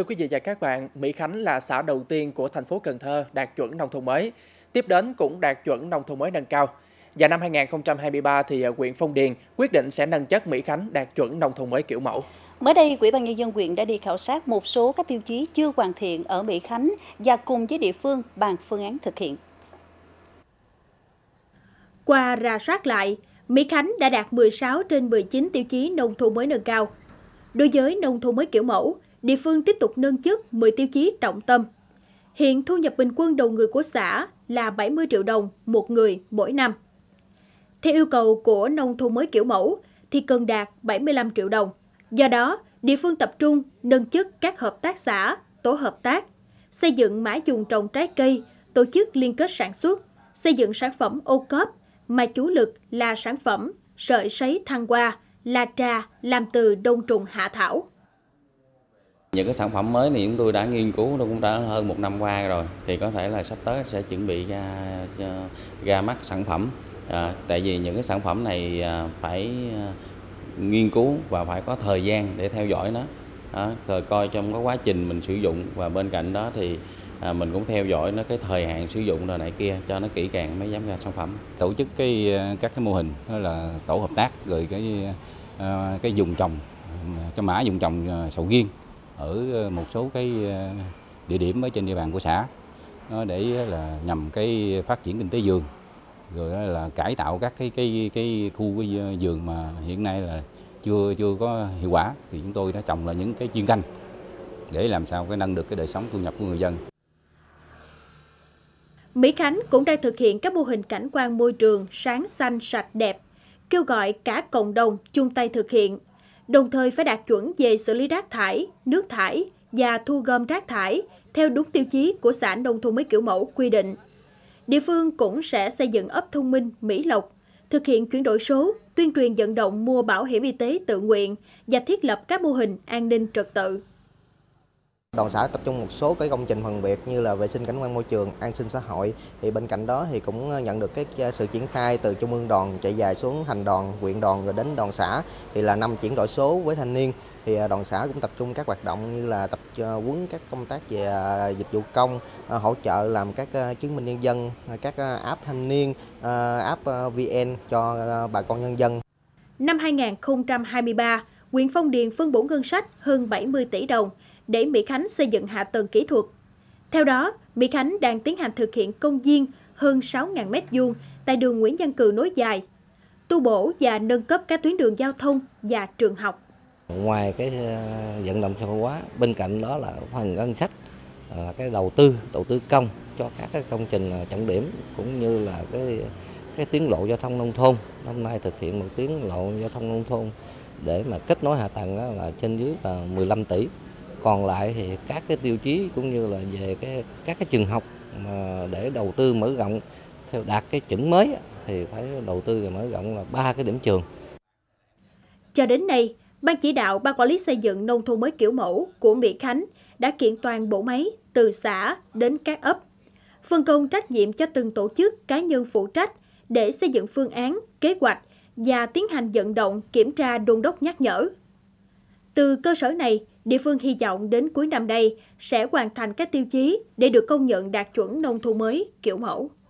quý vị và các bạn, Mỹ Khánh là xã đầu tiên của thành phố Cần Thơ đạt chuẩn nông thôn mới, tiếp đến cũng đạt chuẩn nông thôn mới nâng cao. Và năm 2023 thì huyện Phong Điền quyết định sẽ nâng chất Mỹ Khánh đạt chuẩn nông thôn mới kiểu mẫu. Mới đây, Ủy ban Nhân dân huyện đã đi khảo sát một số các tiêu chí chưa hoàn thiện ở Mỹ Khánh và cùng với địa phương bàn phương án thực hiện. Qua rà soát lại, Mỹ Khánh đã đạt 16 trên 19 tiêu chí nông thôn mới nâng cao. Đối với nông thôn mới kiểu mẫu, địa phương tiếp tục nâng chất 10 tiêu chí trọng tâm. Hiện thu nhập bình quân đầu người của xã là 70 triệu đồng một người mỗi năm. Theo yêu cầu của nông thôn mới kiểu mẫu thì cần đạt 75 triệu đồng. Do đó, địa phương tập trung nâng chất các hợp tác xã, tổ hợp tác, xây dựng mã vùng trồng trái cây, tổ chức liên kết sản xuất, xây dựng sản phẩm ô cốp mà chủ lực là sản phẩm sợi sấy thăng hoa, là trà làm từ đông trùng hạ thảo. Những cái sản phẩm mới này chúng tôi đã nghiên cứu nó cũng đã hơn một năm qua rồi, thì có thể là sắp tới sẽ chuẩn bị ra mắt sản phẩm. Tại vì những cái sản phẩm này phải nghiên cứu và phải có thời gian để theo dõi nó, rồi coi trong cái quá trình mình sử dụng, và bên cạnh đó thì mình cũng theo dõi nó cái thời hạn sử dụng rồi này kia cho nó kỹ càng mới dám ra sản phẩm. Tổ chức các cái mô hình đó là tổ hợp tác, rồi cái vùng trồng, cái mã vùng trồng sầu riêng ở một số cái địa điểm ở trên địa bàn của xã, để là nhằm cái phát triển kinh tế vườn, rồi là cải tạo các cái khu vườn mà hiện nay là chưa có hiệu quả, thì chúng tôi đã trồng là những cái chuyên canh để làm sao cái nâng được cái đời sống thu nhập của người dân. Mỹ Khánh cũng đang thực hiện các mô hình cảnh quan môi trường sáng xanh sạch đẹp, kêu gọi cả cộng đồng chung tay thực hiện, đồng thời phải đạt chuẩn về xử lý rác thải, nước thải và thu gom rác thải theo đúng tiêu chí của xã nông thôn mới kiểu mẫu quy định. Địa phương cũng sẽ xây dựng ấp thông minh Mỹ Lộc, thực hiện chuyển đổi số, tuyên truyền vận động mua bảo hiểm y tế tự nguyện và thiết lập các mô hình an ninh trật tự. Đoàn xã tập trung một số cái công trình phần việc như là vệ sinh cảnh quan môi trường, an sinh xã hội. Thì bên cạnh đó thì cũng nhận được cái sự triển khai từ trung ương đoàn chạy dài xuống thành đoàn, huyện đoàn rồi đến đoàn xã, thì là 5 chuyển đổi số với thanh niên. Thì đoàn xã cũng tập trung các hoạt động như là tập huấn các công tác về dịch vụ công, hỗ trợ làm các chứng minh nhân dân, các app thanh niên, app VN cho bà con nhân dân. Năm 2023, huyện Phong Điền phân bổ ngân sách hơn 70 tỷ đồng để Mỹ Khánh xây dựng hạ tầng kỹ thuật. Theo đó, Mỹ Khánh đang tiến hành thực hiện công viên hơn 6.000 m2 tại đường Nguyễn Văn Cừ nối dài, tu bổ và nâng cấp các tuyến đường giao thông và trường học. Ngoài cái vận động xã hội hóa, bên cạnh đó là phần ngân sách, cái đầu tư công cho các cái công trình trọng điểm, cũng như là cái tuyến lộ giao thông nông thôn. Năm nay thực hiện một tuyến lộ giao thông nông thôn để mà kết nối hạ tầng đó là trên dưới là 15 tỷ. Còn lại thì các cái tiêu chí cũng như là về các cái trường học mà để đầu tư mở rộng theo đạt cái chuẩn mới thì phải đầu tư và mở rộng là 3 cái điểm trường. Cho đến nay, Ban chỉ đạo Ban quản lý xây dựng nông thôn mới kiểu mẫu của Mỹ Khánh đã kiện toàn bộ máy từ xã đến các ấp, phân công trách nhiệm cho từng tổ chức cá nhân phụ trách để xây dựng phương án, kế hoạch và tiến hành vận động, kiểm tra, đôn đốc nhắc nhở. Từ cơ sở này, địa phương hy vọng đến cuối năm đây sẽ hoàn thành các tiêu chí để được công nhận đạt chuẩn nông thôn mới kiểu mẫu.